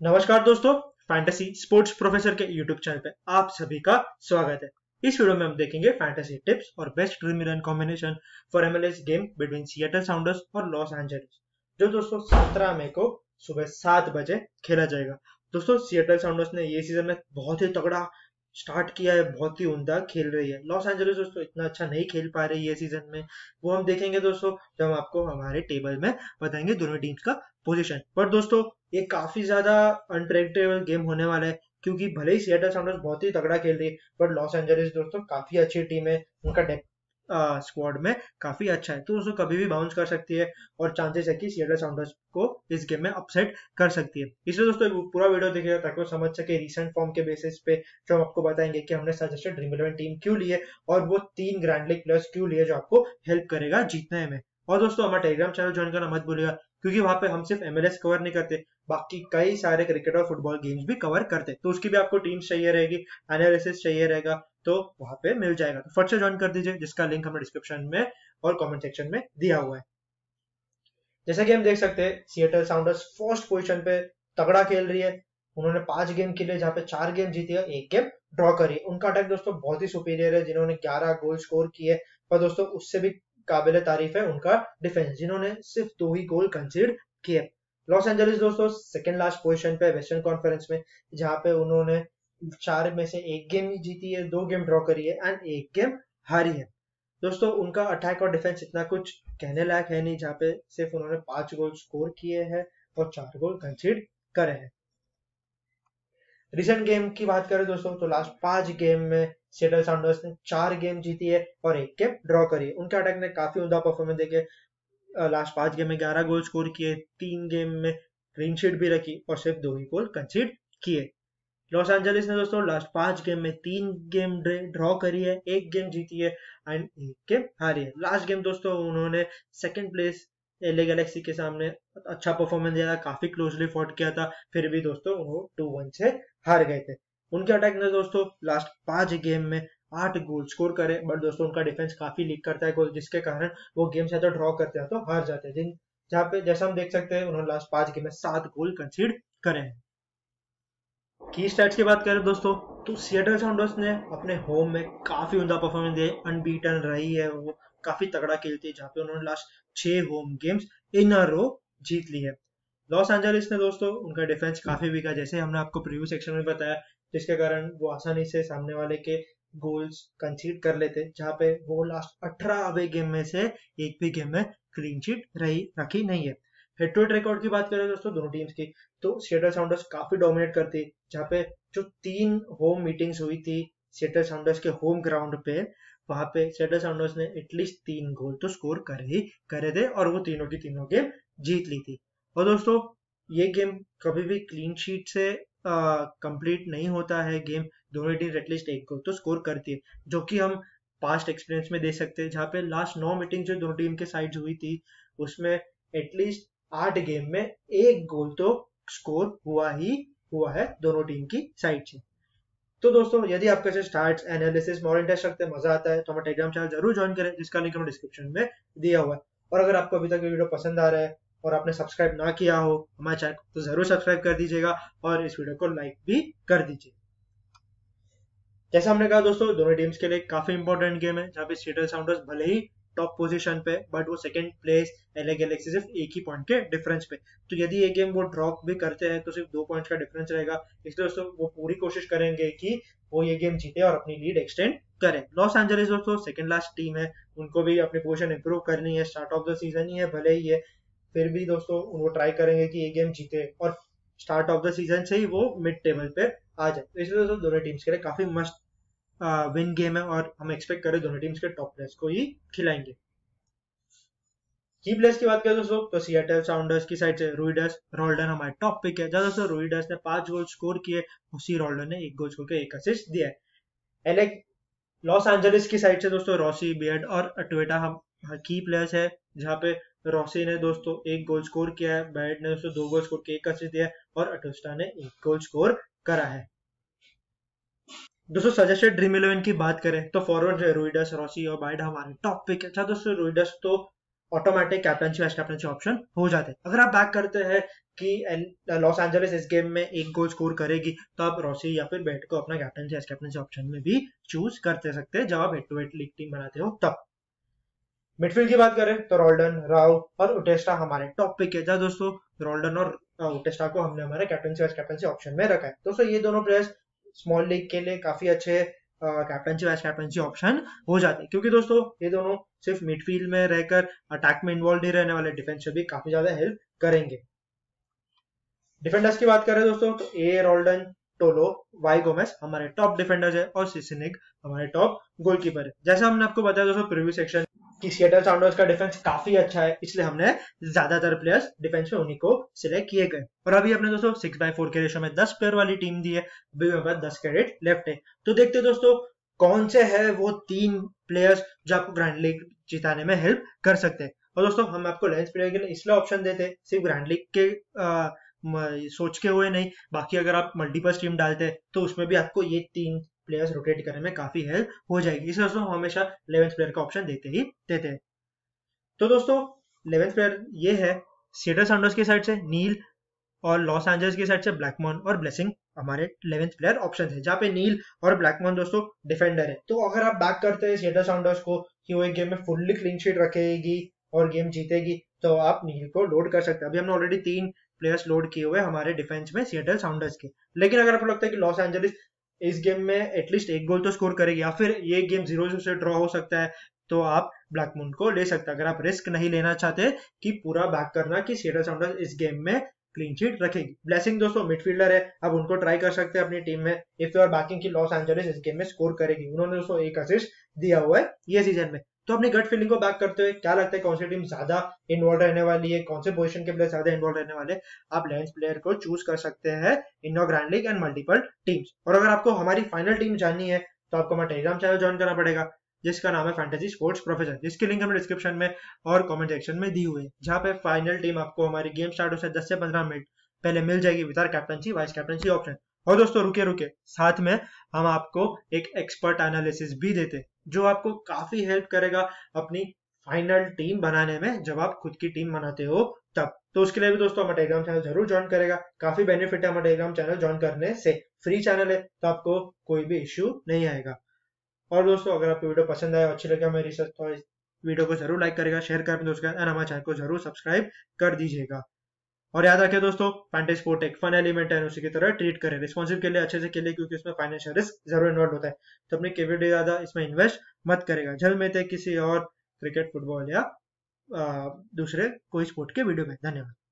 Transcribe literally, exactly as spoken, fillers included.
नमस्कार दोस्तों, fantasy sports professor के यूट्यूब चैनल पे आप सभी का स्वागत है। इस वीडियो में हम देखेंगे फैंटेसी टिप्स और best dream eleven combination for MLS game between Seattle Sounders और लॉस एंजलिस, जो दोस्तों सत्रह मई को सुबह सात बजे खेला जाएगा। दोस्तों सिएटल साउंडर्स ने ये सीजन में बहुत ही तगड़ा स्टार्ट किया है, बहुत ही उम्दा खेल रही है। लॉस एंजलिस दोस्तों इतना अच्छा नहीं खेल पा रही है ये सीजन में, वो हम देखेंगे दोस्तों जब हम आपको हमारे टेबल में बताएंगे दोनों टीम्स का पोजीशन। पर दोस्तों ये काफी ज्यादा अनप्रेडिक्टेबल गेम होने वाला है, क्योंकि भले ही सिएटल साउंडर्स बहुत ही तगड़ा खेल रही है, पर लॉस एंजलिस दोस्तों काफी अच्छी टीम है, उनका डेप्थ स्क्वाड में काफी अच्छा है, तो दोस्तों कभी भी बाउंस कर सकती है और चांसेस है कि सिएटल साउंडर्स को इस गेम में अपसेट कर सकती है। इसलिए दोस्तों पूरा वीडियो देखिएगा ताकि वो समझ सके रिसेंट फॉर्म के बेसिस पे, जो हम आपको बताएंगे कि हमने सजेस्टेड ड्रीम इलेवन टीम क्यों ली है और वो तीन ग्रैंड लीग प्लेयर्स क्यों लिए जो आपको हेल्प करेगा जीतने में। और दोस्तों हमारा टेलीग्राम चैनल ज्वाइन करना मत भूलिएगा, क्योंकि वहां पे हम सिर्फ एमएलएस कवर नहीं करते, बाकी कई सारे क्रिकेट और फुटबॉल गेम्स भी कवर करते, तो उसकी भी आपको टीम्स चाहिए रहेगी, एनालिसिस चाहिए रहेगा, तो वहां पे मिल जाएगा। तो फट से ज्वाइन कर दीजिए, जिसका लिंक हमने डिस्क्रिप्शन में और कमेंट सेक्शन में दिया हुआ है। जैसा कि हम देख सकते हैं सिएटल साउंडर्स फर्स्ट पोजीशन पे तगड़ा खेल रही है। उन्होंने पांच गेम खेले जहां पे चार गेम जीती है, एक गेम ड्रॉ करी। उनका अटैक दोस्तों बहुत ही सुपीरियर है, जिन्होंने ग्यारह गोल स्कोर किए, पर दोस्तों उससे भी काबिल तारीफ है उनका डिफेंस, जिन्होंने सिर्फ दो ही गोल कंसीडर किए। लॉस एंजलिस दोस्तों सेकंड लास्ट पोजीशन पे वेस्टर्न कॉन्फ्रेंस में, जहां पे उन्होंने चार में से एक गेम ही जीती है, दो गेम ड्रॉ करी है एंड एक गेम हारी है। दोस्तों उनका अटैक और डिफेंस इतना कुछ कहने लायक है नहीं, जहां पे सिर्फ उन्होंने पांच गोल स्कोर किए हैं और चार गोल कंसीडर करे हैं। रिसेंट गेम की बात करें दोस्तों तो लास्ट पांच गेम में सिएटल साउंडर्स ने चार गेम जीती है और एक गेम ड्रॉ करी है। उनके अटैक ने काफी उम्दा परफॉर्मेंस देके लास्ट पांच गेम में ग्यारह गोल स्कोर किए, तीन गेम में क्लीन शीट भी रखी और सिर्फ दो ही गोल कंसीडर किए। लॉस एंजलिस ने दोस्तों लास्ट पांच गेम में तीन गेम ड्रॉ करी है, एक गेम जीती है एंड एक गेम हारी है। लास्ट गेम दोस्तों उन्होंने सेकंड प्लेस एलए गैलेक्सी के सामने अच्छा परफॉर्मेंस दिया था, काफी क्लोजली फॉट किया था, फिर भी दोस्तों वो टू वन से हार गए थे। उनके अटैक ने दोस्तों लास्ट पांच गेम में आठ गोल स्कोर करे, बट दोस्तों उनका डिफेंस काफी लीक करता है गोल, जिसके कारण वो गेम्स या तो ड्रॉ करते हैं तो हार जाते हैं। जिन जहाँ पे जैसा हम देख सकते हैं उन्होंने लास्ट पांच गेम में सात गोल कंसीडर करे हैं। की स्टैट्स की बात करें दोस्तों तो सिएटल साउंडर्स ने अपने होम में काफी उम्दा परफॉर्मेंस दिया, अनबीटन रही है, वो काफी तगड़ा खेलती है, जहाँ पे उन्होंने लास्ट छह होम गेम्स इन अ रो जीत ली है। लॉस एंजलिस ने दोस्तों उनका डिफेंस काफी वीक है, जैसे हमने आपको प्रीव्यू सेक्शन में बताया, जिसके कारण वो आसानी से सामने वाले के गोल्स कंसीड कर लेते, जहाँ पे वो लास्ट अठारह अवे गेम में से एक भी गेम में क्लीन शीट रही रखी नहीं है। हेड टू हेड रिकॉर्ड की बात करें दोस्तों दोनों टीम्स की, तो सिएटल साउंडर्स काफी डोमिनेट करती, जहाँ पे जो तीन होम मीटिंग्स हुई थी सिएटल साउंडर्स के होम ग्राउंड पे, वहां पे सिएटल साउंडर्स ने एटलीस्ट तीन गोल तो स्कोर करे ही करे थे और वो तीनों की तीनों गेम जीत ली थी। और दोस्तों ये गेम कभी भी क्लीन शीट से कंप्लीट नहीं होता है गेम, दोनों टीम एटलीस्ट एक गोल तो स्कोर करती है, जो कि हम पास्ट एक्सपीरियंस में देख सकते हैं, जहाँ पे लास्ट नौ मीटिंग जो दोनों टीम के साइड हुई थी उसमें एटलीस्ट आठ गेम में एक गोल तो स्कोर हुआ ही हुआ है दोनों टीम की साइड से। तो दोस्तों यदि आपके से स्टार्ट्स एनालिसिस और इंटरेस्ट रखते हैं, मजा आता है, तो हमारा टेलीग्राम चैनल जरूर ज्वाइन करें, जिसका लिंक हमें डिस्क्रिप्शन में दिया हुआ है। और अगर आपको अभी तक ये वीडियो पसंद आ रहा है और आपने सब्सक्राइब ना किया हो हमारे चैनल को, तो जरूर सब्सक्राइब कर दीजिएगा और इस वीडियो को लाइक भी कर दीजिए। जैसा हमने कहा दोस्तों दोनों टीम्स के लिए काफी इंपॉर्टेंट गेम है, जहाँ पे सिएटल साउंडर्स भले ही टॉप पोजीशन पे, बट वो सेकंड प्लेस एलए गैलेक्सी सिर्फ एक ही पॉइंट के डिफरेंस पे, तो यदि ये गेम वो ड्रॉप भी करते हैं तो सिर्फ दो पॉइंट्स का डिफरेंस रहेगा, इसलिए दोस्तों वो पूरी कोशिश करेंगे कि वो ये गेम जीते और अपनी लीड एक्सटेंड करें। लॉस एंजलिस दोस्तों सेकंड लास्ट टीम है, उनको भी अपनी पोजीशन इंप्रूव करनी है, स्टार्ट ऑफ द सीजन ही है भले ही है, फिर भी दोस्तों वो ट्राई करेंगे कि ये गेम जीते और स्टार्ट ऑफ द सीजन से ही वो मिड टेबल पे आ जाए। तो इसलिए दोस्तों दोनों टीम्स के लिए काफी मस्त विन गेम है और हम एक्सपेक्ट करें दोनों टीम्स के टॉप प्लेयर्स को ही खिलाएंगे। की प्लेयर्स की बात करें दोस्तों तो सिएटल साउंडर्स की साइड से रुइडस रोल्डन हमारे टॉप पिक है, जहां दोस्तों रुइडस ने पांच गोल स्कोर किए, उसी रोल्डन ने एक गोल स्कोर के एक असिस्ट दिया है। एले लॉस एंजलिस की साइड से दोस्तों रॉसी, बियर्ड और अटवेटा हम की प्लेयर्स है, जहां पे रॉसी ने दोस्तों एक गोल स्कोर किया है, बियर्ड ने दोस्तों दो गोल स्कोर के एक असिस्ट दिया है और अटवेटा ने एक गोल स्कोर करा है। दोस्तों सजेस्टेड ड्रीम इलेवन की बात करें तो फॉरवर्ड रुइडस, रॉसी और बाइड हमारे टॉप पिक है। दोस्तों रुइडस तो automatic captaincy vice captaincy option हो जाते हैं। अगर आप बैक करते हैं कि लॉस एंजलिस इस गेम में एक गोल स्कोर करेगी, तो आप रॉसी या फिर बेट को अपना कैप्टन एस कैप्टन ऑप्शन में भी चूज करते सकते हैं जब आप head to head league team बनाते हो तब। मिडफील्ड की बात करें तो रोल्डन, राव और उटेस्टा हमारे टॉप पिक है। जहाँ दोस्तों रोल्डन और उटेस्टा को हमने हमारे कैप्टन वाइस कैप्टन ऑप्शन में रखा है। दोस्तों ये दोनों प्लेयर्स स्मॉल लीग के लिए काफी अच्छे कैप्टनसी वाइस कैप्टनसी ऑप्शन हो जाते हैं, क्योंकि दोस्तों ये दोनों सिर्फ मिडफील्ड में रहकर अटैक में इन्वॉल्व नहीं रहने वाले, डिफेंस में भी काफी ज्यादा हेल्प करेंगे। डिफेंडर्स की बात करें दोस्तों तो A Roldan, Tolo, Y Gomez हमारे टॉप डिफेंडर्स है और सिसिनिक हमारे टॉप गोलकीपर है। जैसा हमने आपको बताया दोस्तों प्रीव्यू सेक्शन कि सिएटल साउंडर्स का डिफेंस काफी अच्छा है, इसलिए हमने ज्यादातर प्लेयर्स डिफेंस में उन्हीं को सिलेक्ट किए गए। और अभी अपने दोस्तों सिक्स बाय फोर के रेशो में दस प्लेयर वाली टीम दी है, अभी मेरे पास दस क्रेडिट लेफ्ट है। तो देखते दोस्तों कौन से है वो तीन प्लेयर्स जो आपको ग्रैंड लीग जिताने में हेल्प कर सकते हैं। और दोस्तों हम आपको लेंस प्लेयर के लिए इसलिए ऑप्शन देते हैं सिर्फ ग्रैंड लीग के आ, सोच के हुए नहीं, बाकी अगर आप मल्टीपल टीम डालते हैं तो उसमें भी आपको ये तीन प्लेयर्स रोटेट करने में काफी हेल्प हो जाएगी। इसलिए दोस्तों हम हमेशा इलेवेंथ प्लेयर का ऑप्शन देते ही देते हैं। तो दोस्तों इलेवेंथ प्लेयर ये है सिएटल साउंडर्स की साइड से नील और लॉस एंजल्स की साइड से ब्लैकमॉन और ब्लेसिंग हमारे इलेवेंथ प्लेयर ऑप्शन है, जहाँ पे नील और ब्लैकमॉन दोस्तों डिफेंडर है। तो अगर आप बैक करते हैं सिएटल साउंडर्स को कि वो एक गेम में फुल्ली क्लीन शीट रखेगी और गेम जीतेगी, तो आप नील को लोड कर सकते हैं। अभी हमने ऑलरेडी तीन प्लेयर्स लोड किए हुए हमारे डिफेंस में सिएटल साउंडर्स के। लेकिन अगर आपको लगता है कि लॉस एंजलिस इस गेम में एटलीस्ट एक गोल तो स्कोर करेगी या फिर ये गेम जीरो से ड्रॉ हो सकता है, तो आप ब्लैकमून को ले सकते हैं। अगर आप रिस्क नहीं लेना चाहते कि पूरा बैक करना कि सिएटल साउंडर्स इस गेम में क्लीन शीट रखेगी। ब्लेसिंग दोस्तों मिडफील्डर है, आप उनको ट्राई कर सकते हैं अपनी टीम में इफ यू आर बैकिंग की लॉस एंजलिस इस गेम में स्कोर करेगी। उन्होंने दोस्तों एक असिस्ट दिया हुआ है ये सीजन में। तो अपनी गट फीलिंग को बैक करते हुए क्या लगता है कौन सी टीम ज्यादा इन्वॉल्व रहने वाली है, कौन से पोजीशन के प्लेयर ज्यादा इन्वॉल्व रहने वाले, आप लेंस प्लेयर को चूज कर सकते हैं in your grand league and multiple teams. और अगर आपको हमारी फाइनल टीम जाननी है तो आपको हमारा टेलीग्राम चैनल ज्वाइन करना पड़ेगा, जिसका नाम है फैंटेसी स्पोर्ट्स प्रोफेसर, जिसकी लिंक हमें डिस्क्रिप्शन में और कमेंट सेक्शन में दी हुई है। जहाँ पे फाइनल टीम आपको हमारी गेम स्टार्ट हो से दस से पंद्रह मिनट पहले मिल जाएगी with our captaincy vice captaincy option. और दोस्तों रुके रुके साथ में हम आपको एक एक्सपर्ट एनालिसिस भी देते हैं जो आपको काफी हेल्प करेगा अपनी फाइनल टीम बनाने में जब आप खुद की टीम बनाते हो तब। तो उसके लिए भी दोस्तों हमारा टेलीग्राम चैनल जरूर ज्वाइन करेगा, काफी बेनिफिट है हमारा टेलीग्राम चैनल ज्वाइन करने से, फ्री चैनल है तो आपको कोई भी इश्यू नहीं आएगा। और दोस्तों अगर आपको वीडियो पसंद आया, अच्छी लगे हमारी रिसर्च, तो इस वीडियो को जरूर लाइक करेगा, शेयर कर दोस्तों एंड हमारे चैनल को जरूर सब्सक्राइब कर दीजिएगा। और याद रखें दोस्तों फैंटेसी स्पोर्ट एक फन एलिमेंट है, उसी की तरह ट्रीट करें, रिस्पॉन्सिव के लिए अच्छे से खेलिए क्योंकि इसमें फाइनेंशियल रिस्क जरूर इन्वॉल्व होता है। तो अपनी कैपिटल ज्यादा इसमें इन्वेस्ट मत करेगा। जल्द मिलते हैं किसी और क्रिकेट, फुटबॉल या आ, दूसरे कोई स्पोर्ट के वीडियो में। धन्यवाद।